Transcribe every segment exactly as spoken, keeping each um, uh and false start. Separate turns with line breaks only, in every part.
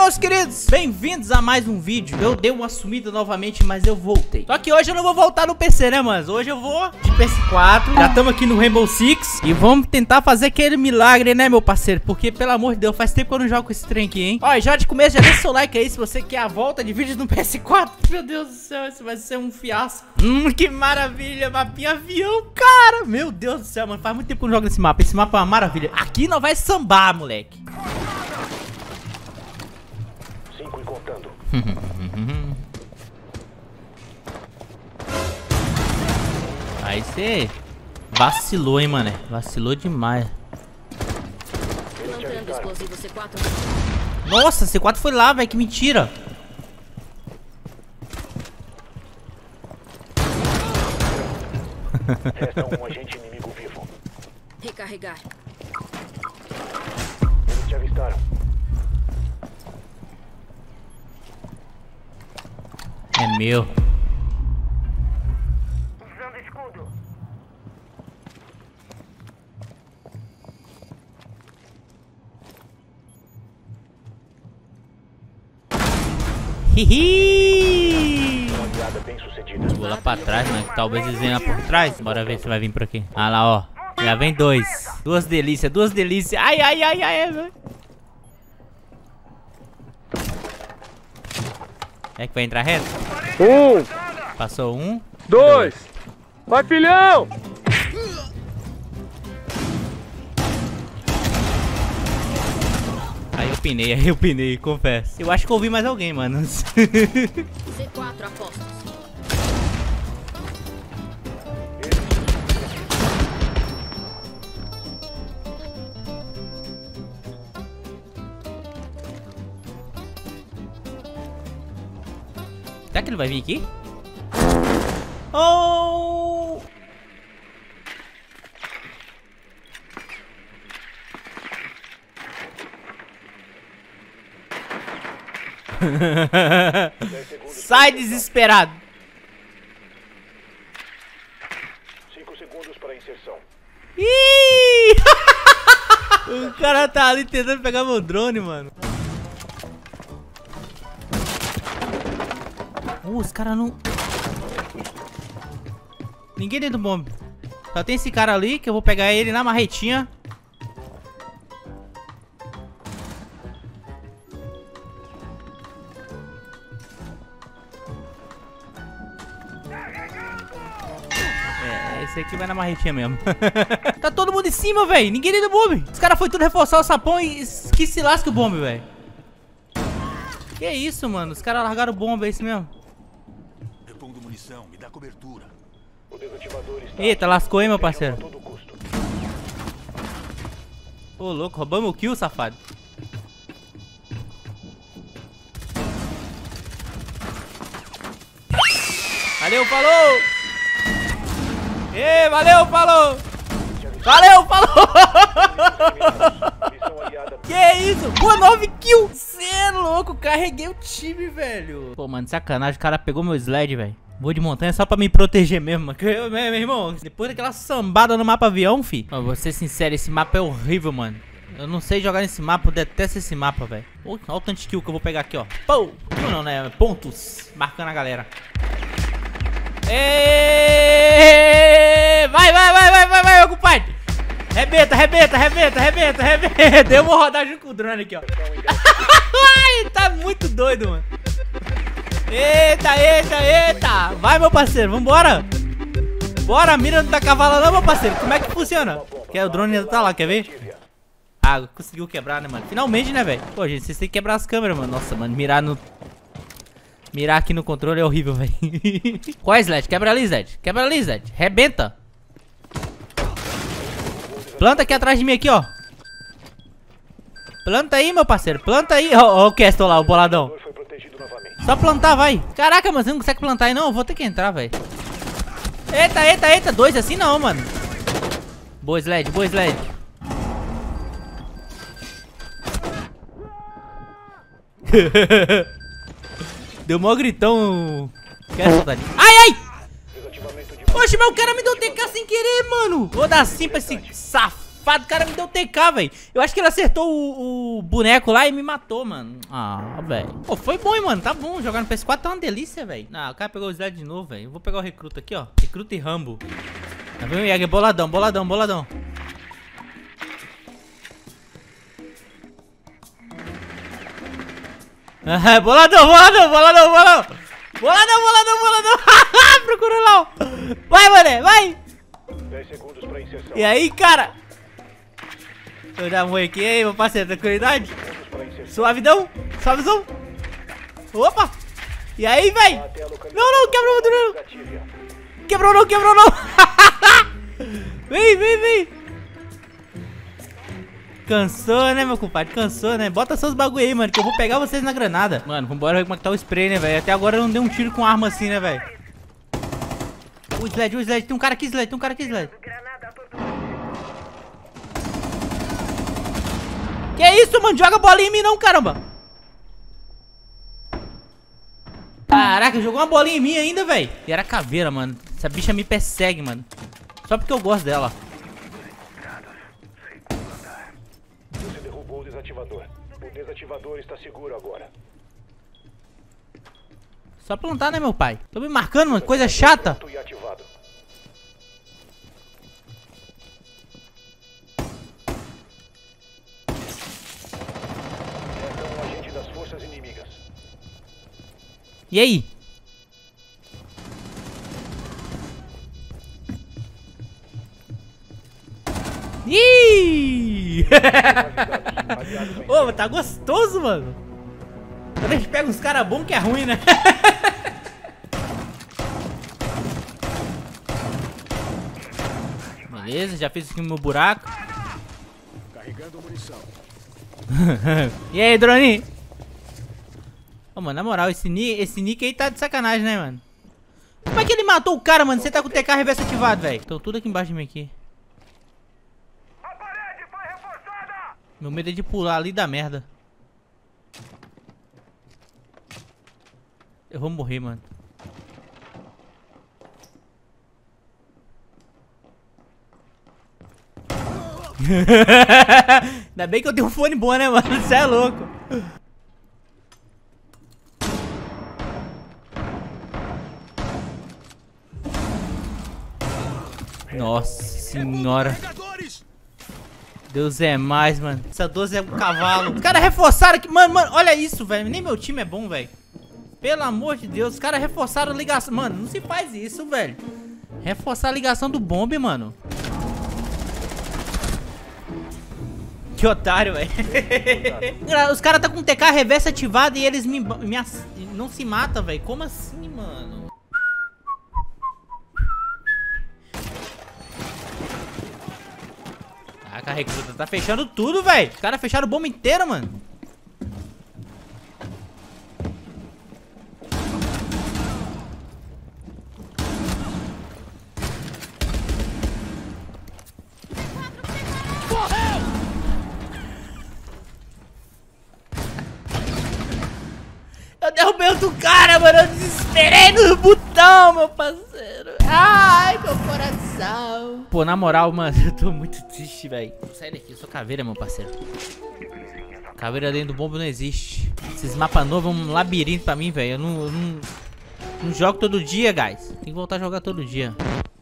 meus queridos, bem-vindos a mais um vídeo. Eu dei uma sumida novamente, mas eu voltei. Só que hoje eu não vou voltar no P C, né, mano? Hoje eu vou de P S quatro. Já estamos aqui no Rainbow Six e vamos tentar fazer aquele milagre, né, meu parceiro? Porque, pelo amor de Deus, faz tempo que eu não jogo com esse trem aqui, hein? Ó, já de começo, já deixa seu like aí se você quer a volta de vídeos no P S quatro. Meu Deus do céu, isso vai ser um fiasco. Hum, que maravilha, mapinha avião, cara. Meu Deus do céu, mano, faz muito tempo que eu não jogo nesse mapa. Esse mapa é uma maravilha. Aqui nós vai sambar, moleque.
Cinco e contando.
Aí você vacilou, hein, mané. Vacilou demais.
Lançando explosivo C quatro.
Nossa, C quatro foi lá, velho. Que mentira.
Resta um agente inimigo vivo.
Recarregar.
Eles te avistaram.
É meu.
Usando escudo.
Hihi.
Uma aliada bem sucedida.
Vou lá pra trás, mano. Talvez eles venham lá por trás. Bora ver se vai vir por aqui. Ah lá, ó. Já vem dois. Duas delícias, duas delícias. Ai, ai, ai, ai, ai. É que vai entrar reto?
Um,
Passou um.
dois, vai filhão!
Aí eu pinei, aí eu pinei, confesso. Eu acho que eu ouvi mais alguém, mano.
C quatro apostos.
Será que ele vai vir aqui? Oh! Sai desesperado.
Cinco segundos para a inserção.
Ih! O cara tá ali tentando pegar meu drone, mano. Uh, os caras não... Ninguém dentro do bombe. Só tem esse cara ali que eu vou pegar ele na marretinha. É, esse aqui vai na marretinha mesmo. Tá todo mundo em cima, velho. Ninguém dentro do bombe. Os caras foi tudo reforçar o sapão e que se lasca o bombe, velho. Que isso, mano? Os caras largaram o bombe, é isso mesmo?
Repondo munição, me dá cobertura.
O desativador está.
Eita, lascou aí, meu
Protejam
parceiro.
a todo custo.
Ô, louco, roubamos o kill, safado. Valeu, falou! Ê, valeu, falou! Valeu, falou!
Missão aliada.
Que isso? Pô, nove kills! Cê é louco, carreguei o time, velho. Pô, mano, sacanagem, o cara pegou meu sled, velho. Vou de montanha só pra me proteger mesmo, mano. Eu, meu, meu irmão, depois daquela sambada no mapa avião, fi. Ó, vou ser sincero, esse mapa é horrível, mano. Eu não sei jogar nesse mapa, eu detesto esse mapa, velho. Olha o tanto de kill que eu vou pegar aqui, ó. Pô! Kill não, né? Pontos. Marcando a galera. Êêêê! Vai, vai, vai, vai, vai, vai, meu compadre! Rebenta, rebenta, rebenta, rebenta, rebenta. Eu vou rodar junto com o drone aqui, ó. Ai, tá muito doido, mano. Eita, eita, eita. Vai, meu parceiro, vambora. Bora, mira não tá cavalo não, meu parceiro. Como é que funciona? Que o drone ainda tá lá, quer ver? Ah, conseguiu quebrar, né, mano? Finalmente, né, velho? Pô, gente, vocês têm que quebrar as câmeras, mano. Nossa, mano, mirar no... Mirar aqui no controle é horrível, velho. Qual é, Sled? Quebra ali, Sled. Quebra ali, Sled. Rebenta. Planta aqui atrás de mim, aqui, ó. Planta aí, meu parceiro. Planta aí. Ó, ó o Castle lá, o boladão.
Foi protegido novamente.
Só plantar, vai. Caraca, mano, você não consegue plantar aí, não? Eu vou ter que entrar, velho. Eita, eita, eita. Dois assim não, mano. Boa, Sled. Boa, Sled. Deu mó gritão. Castle tá ali. Ai, ai.
Desativamento de.
Oxe, mas o cara me deu T K sem querer, mano. Vou dar sim pra esse safado. safado. O cara me deu T K, velho. Eu acho que ele acertou o, o boneco lá e me matou, mano. Ah, velho. Pô, foi bom, hein, mano. Tá bom. Jogar no P S quatro tá uma delícia, velho. Ah, o cara pegou o slide de novo, velho. Eu vou pegar o recruta aqui, ó. Recruta e Rambo. Tá vendo, Jäger? Boladão, boladão, boladão. Ah, boladão, boladão, boladão, boladão. Boladão, boladão, boladão. Procura lá. Vai, mané, vai.
dez segundos pra inserção.
E aí, cara? Deixa eu dar um oi aqui. E aí, meu parceiro, tranquilidade?
Segundos pra inserção.
Suavidão? Suavezão? Opa! E aí, véi?
Até a localização
Não, não, quebrou,
da
não.
gatilha.
Quebrou não, quebrou não. Vem, vem, vem. Cansou, né, meu compadre? Cansou, né? Bota seus bagulho aí, mano, que eu vou pegar vocês na granada. Mano, vambora ver como é que tá o spray, né, velho? Até agora eu não dei um tiro com arma assim, né, velho? O Sled, o Sled. Tem um cara aqui, Sled. Tem um cara aqui, Sled. Que isso, mano? Joga bolinha em mim não, caramba. Caraca, jogou uma bolinha em mim ainda, velho. E era caveira, mano. Essa bicha me persegue, mano. Só porque eu gosto dela.
Você derrubou o desativador. O desativador está seguro agora.
Só plantar, né, meu pai? Tô me marcando, mano. Coisa chata.
Pronto e ativado. Essa é um agente das forças inimigas.
E aí? Ih! Ô, tá gostoso, mano. Quando a gente pega uns caras bons que é ruim, né? Beleza, já fiz aqui no meu buraco.
Carregando munição.
E aí, drone? Ô, mano, na moral, esse, ni esse nick aí tá de sacanagem, né, mano? Como é que ele matou o cara, mano? Você tá com o T K reverso ativado, velho. Tô tudo aqui embaixo de mim aqui.
A parede foi reforçada!
Meu medo é de pular ali da merda. Eu vou morrer, mano. Ainda bem que eu tenho um fone bom, né, mano? Você é louco. Nossa senhora. Deus é mais, mano. Essa doze é um cavalo. Os caras reforçaram aqui. Mano, mano, olha isso, velho. Nem meu time é bom, velho. Pelo amor de Deus. Os caras reforçaram a ligação. Mano, não se faz isso, velho. Reforçar a ligação do bombe, mano. Que otário, velho. Os caras tá com T K reverso ativado e eles me, me ass... não se matam, velho. Como assim, mano? Caraca, a recruta tá fechando tudo, velho. Os caras fecharam o bomba inteiro, mano. Eu derrubei outro cara, mano. Eu desesperei no botão, meu parceiro. Ai, meu coração. Pô, na moral, mano, eu tô muito triste, velho. Sai daqui, eu sou caveira, meu parceiro. Caveira dentro do bombo não existe. Esses mapas novos é um labirinto pra mim, velho. Eu não, eu não, não jogo todo dia, guys. Tem que voltar a jogar todo dia.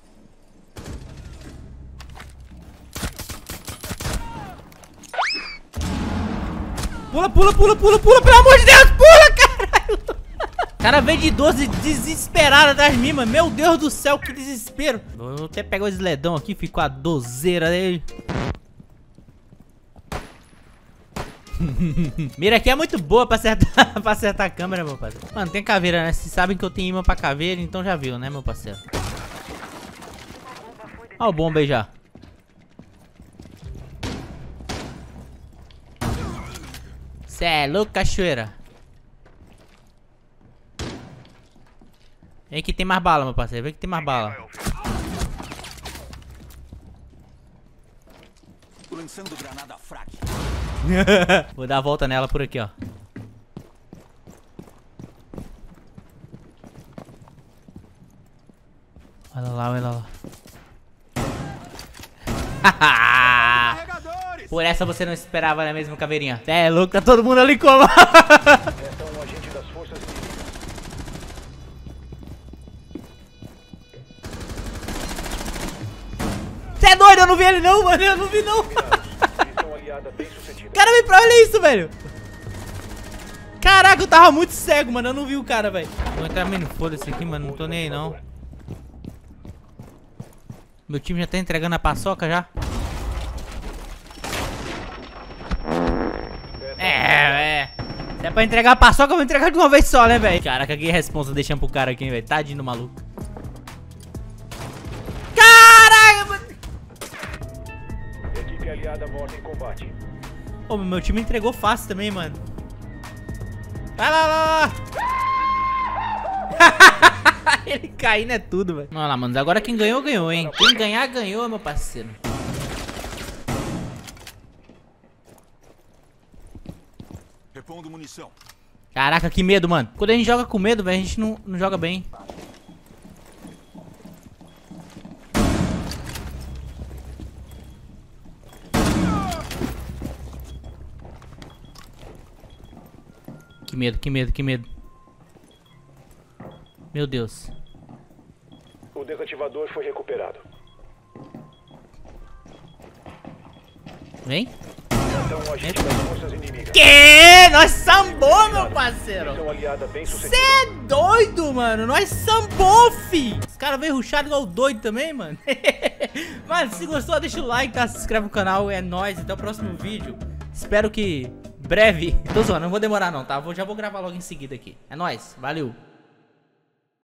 Pula, pula, pula, pula, pula, pelo amor de Deus, pula, caralho. O cara veio de doze desesperado atrás de mim, mano. Meu Deus do céu, que desespero. Vou até pegar o sledão aqui, ficou a dozeira dele. Mira aqui é muito boa pra acertar, pra acertar a câmera, meu parceiro. Mano, tem caveira, né? Vocês sabem que eu tenho imã pra caveira, então já viu, né, meu parceiro? Ó o bomba aí já. Cê é louco, cachoeira. Vem que tem mais bala, meu parceiro. Vem que tem mais bala.
Lançando granada fraca.
Vou dar a volta nela por aqui, ó. Olha lá, olha lá. Por essa você não esperava, né mesmo, caveirinha? Cê é louco, tá todo mundo ali como?
Esta é um agente das forças inimigas.
Você é doido? Eu não vi ele não, mano. Eu não vi não.
Missão aliada bem sucedida.
Cara, vem pra olha isso, velho. Caraca, eu tava muito cego, mano. Eu não vi o cara, velho. Vou entrar meio no foda-se aqui, mano. Não tô nem aí, não. Meu time já tá entregando a paçoca já. É, é. Se é pra entregar a paçoca, eu vou entregar de uma vez só, né, velho? Caraca, que responsa deixando pro cara aqui, velho. Tadinho do maluco. Caraca, mano.
Equipe aliada morta em combate.
Ô, meu time entregou fácil também, mano. Vai lá, lá, lá. Ele caindo é tudo, velho. Vamos lá, mano. Agora quem ganhou, ganhou, hein? Quem ganhar, ganhou, meu parceiro.
Repondo munição.
Caraca, que medo, mano. Quando a gente joga com medo, velho, a gente não, não joga bem. Que medo, que medo, que medo. Meu Deus.
O desativador foi recuperado.
Vem.
Esta é um agente das forças inimigas.
Que? Nós sambou, meu parceiro.
Missão aliada bem
Cê
sucedida.
é doido, mano. Nós sambou, fi. Os caras veio rushado igual doido também, mano. Mano, se gostou, deixa o like, tá? Se inscreve no canal. É nóis. Até o próximo vídeo. Espero que breve. Tô zoando, não vou demorar não, tá? Vou, já vou gravar logo em seguida aqui. É nóis. Valeu.